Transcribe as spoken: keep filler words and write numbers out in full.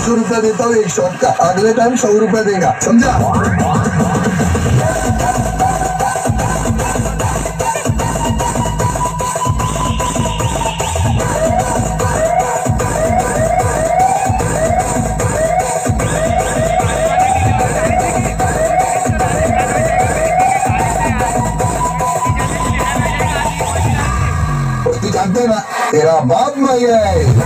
सौ रुपया देता हूँ एक शॉट का, अगले टाइम सौ रुपया देगा, समझा? जानते ना तेरा बाप मैं है।